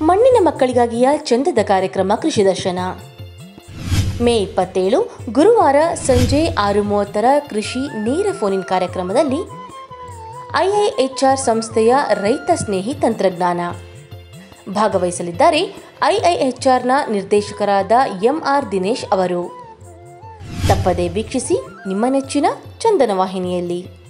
ಮಣ್ಣಿನ ಮಕ್ಕಳಿಗಾಗಿಯ ಚಂದದ ಕಾರ್ಯಕ್ರಮ ಕೃಷಿ ದರ್ಶನ. ಮೇ 27 ಗುರುವಾರ ಸಂಜೆ 6:30 ಕೃಷಿ ನೇರ ಫೋನ್ ಕಾರ್ಯಕ್ರಮದಲ್ಲಿ ಐಐಎಚ್ಆರ್ ಸಂಸ್ಥೆಯ ರೈತ ಸ್ನೇಹಿ ತಂತ್ರಜ್ಞಾನ ಭಾಗವಹಿಸಲಿದ್ದಾರೆ. ಐಐಎಚ್ಆರ್ನ ನಿರ್ದೇಶಕರಾದ ಎಂಆರ್ ದಿನೇಶ್ ಅವರು. ತಪ್ಪದೇ ವೀಕ್ಷಿಸಿ ನಿಮ್ಮ ನೆಚ್ಚಿನ ಚಂದನ ವಾಹಿನಿಯಲ್ಲಿ.